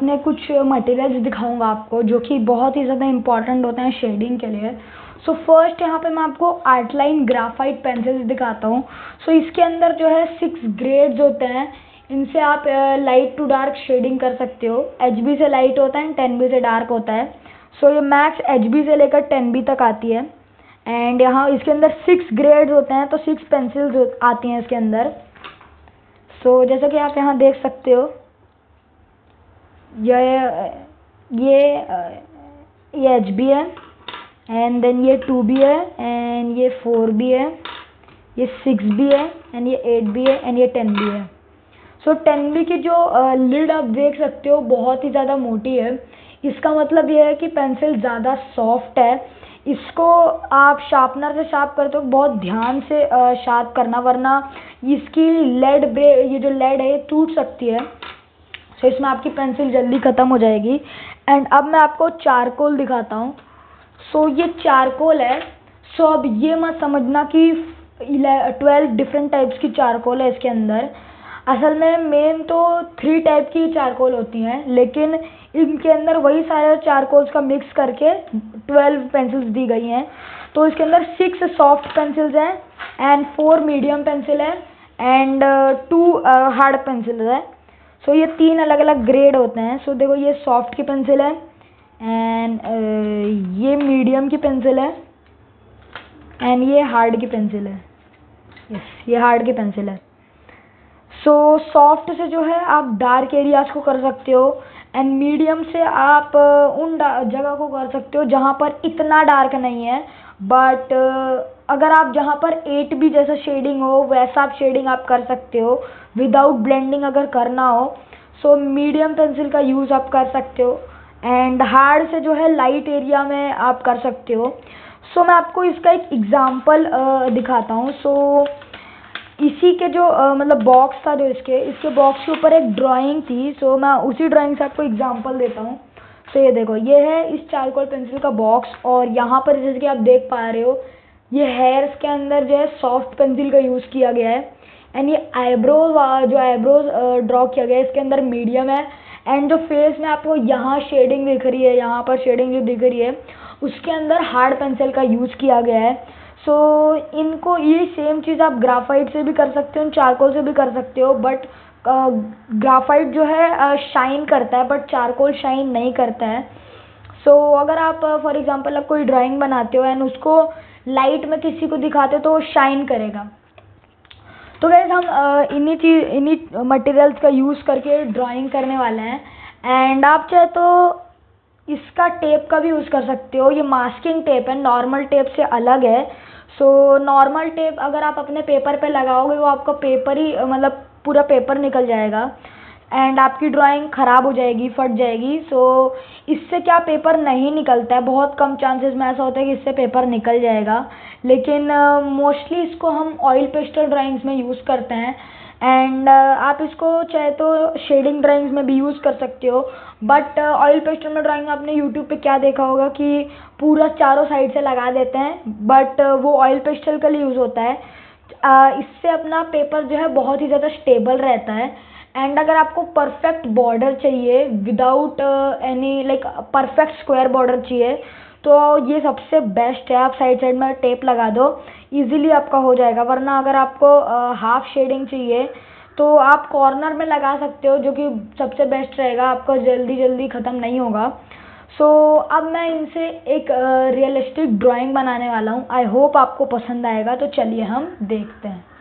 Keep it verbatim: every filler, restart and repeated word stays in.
अपने कुछ मटेरियल्स दिखाऊंगा आपको जो कि बहुत ही ज़्यादा इंपॉर्टेंट होते हैं शेडिंग के लिए। सो so, फर्स्ट यहाँ पे मैं आपको आर्टलाइन ग्राफाइट पेंसिल्स दिखाता हूँ। सो so, इसके अंदर जो है सिक्स ग्रेड्स होते हैं, इनसे आप लाइट टू डार्क शेडिंग कर सकते हो। एच बी से लाइट होता है, टेन बी से डार्क होता है। सो so, ये मैक्स एच बी से लेकर टेन बी तक आती है। एंड यहाँ इसके अंदर सिक्स ग्रेड्स होते हैं, तो सिक्स पेंसिल्स आती हैं इसके अंदर। सो so, जैसा कि आप यहाँ देख सकते हो, ये ये ये एच बी है, एंड देन ये टू बी है, एंड ये फोर बी है, ये सिक्स बी है, एंड ये एट बी है, एंड ये टेन बी है। सो टेन बी की जो लिड आप देख सकते हो बहुत ही ज़्यादा मोटी है। इसका मतलब ये है कि पेंसिल ज़्यादा सॉफ्ट है। इसको आप शार्पनर से शार्प करते हो बहुत ध्यान से शार्प करना, वरना इसकी लेड ब्रे ये जो लेड है ये टूट सकती है। सो इसमें आपकी पेंसिल जल्दी ख़त्म हो जाएगी। एंड अब मैं आपको चारकोल दिखाता हूँ। सो ये चारकोल है। सो अब ये मत समझना कि ट्वेल्व डिफरेंट टाइप्स की चारकोल है इसके अंदर। असल में मेन तो थ्री टाइप की चारकोल होती हैं, लेकिन इनके अंदर वही सारे चारकोल्स का मिक्स करके ट्वेल्व पेंसिल्स दी गई हैं। तो इसके अंदर सिक्स सॉफ्ट पेंसिल्स हैं, एंड फोर मीडियम पेंसिल है, एंड टू हार्ड पेंसिल है। सो so, ये तीन अलग अलग ग्रेड होते हैं। सो so, देखो ये सॉफ्ट की पेंसिल है, एंड uh, ये मीडियम की पेंसिल है, एंड ये हार्ड की पेंसिल है। यस, ये हार्ड की पेंसिल है। सो so, सॉफ्ट से जो है आप डार्क एरियाज को कर सकते हो, एंड मीडियम से आप uh, उन जगह को कर सकते हो जहाँ पर इतना डार्क नहीं है। बट uh, अगर आप जहाँ पर एट बी जैसा शेडिंग हो वैसा आप शेडिंग आप कर सकते हो विदाउट ब्लेंडिंग अगर करना हो। सो मीडियम पेंसिल का यूज़ आप कर सकते हो, एंड हार्ड से जो है लाइट एरिया में आप कर सकते हो। सो so, मैं आपको इसका एक एग्ज़ाम्पल uh, दिखाता हूँ। सो so, इसी के जो uh, मतलब बॉक्स था, जो इसके इसके बॉक्स के ऊपर एक ड्राइंग थी। सो so, मैं उसी ड्राइंग से आपको एग्जांपल देता हूँ। सो so, ये देखो, ये है इस चारकोल पेंसिल का बॉक्स, और यहाँ पर जैसे कि आप देख पा रहे हो ये हेयर्स के अंदर जो है सॉफ्ट पेंसिल का यूज़ किया गया है, एंड ये आईब्रोज जो आईब्रोज ड्रॉ किया गया है इसके अंदर मीडियम है। एंड जो फेस में आपको यहाँ शेडिंग दिख रही है, यहाँ पर शेडिंग जो दिख रही है उसके अंदर हार्ड पेंसिल का यूज़ किया गया है। सो so, इनको ये सेम चीज़ आप ग्राफाइट से भी कर सकते हो, चारकोल से भी कर सकते हो। बट ग्राफाइट जो है शाइन करता है, बट चारकोल शाइन नहीं करता है। सो so, अगर आप फॉर एग्जांपल आप कोई ड्राइंग बनाते हो एंड उसको लाइट में किसी को दिखाते हो तो वो शाइन करेगा। तो गाइस हम इन्हीं चीज इन्हीं मटेरियल्स का यूज़ करके ड्राइंग करने वाले हैं। एंड आप चाहे तो इसका टेप का भी यूज़ कर सकते हो। ये मास्किंग टेप है, नॉर्मल टेप से अलग है। सो नॉर्मल टेप अगर आप अपने पेपर पे लगाओगे वो आपका पेपर ही मतलब पूरा पेपर निकल जाएगा, एंड आपकी ड्राइंग ख़राब हो जाएगी, फट जाएगी। सो so, इससे क्या पेपर नहीं निकलता है, बहुत कम चांसेस में ऐसा होता है कि इससे पेपर निकल जाएगा। लेकिन मोस्टली uh, इसको हम ऑयल पेस्टल ड्राइंग्स में यूज़ करते हैं, एंड uh, आप इसको चाहे तो शेडिंग ड्राइंग्स में भी यूज़ कर सकते हो। बट ऑयल पेस्टल में ड्राइंग आपने यूट्यूब पे क्या देखा होगा कि पूरा चारों साइड से लगा देते हैं, बट uh, वो ऑयल पेस्टल के लिए यूज़ होता है। uh, इससे अपना पेपर जो है बहुत ही ज़्यादा स्टेबल रहता है। एंड अगर आपको परफेक्ट बॉर्डर चाहिए without any like perfect square border चाहिए तो ये सबसे बेस्ट है। आप साइड साइड में टेप लगा दो, इजीली आपका हो जाएगा। वरना अगर आपको हाफ शेडिंग चाहिए तो आप कॉर्नर में लगा सकते हो, जो कि सबसे बेस्ट रहेगा, आपका जल्दी जल्दी ख़त्म नहीं होगा। सो so, अब मैं इनसे एक रियलिस्टिक ड्राइंग बनाने वाला हूँ। आई होप आपको पसंद आएगा, तो चलिए हम देखते हैं।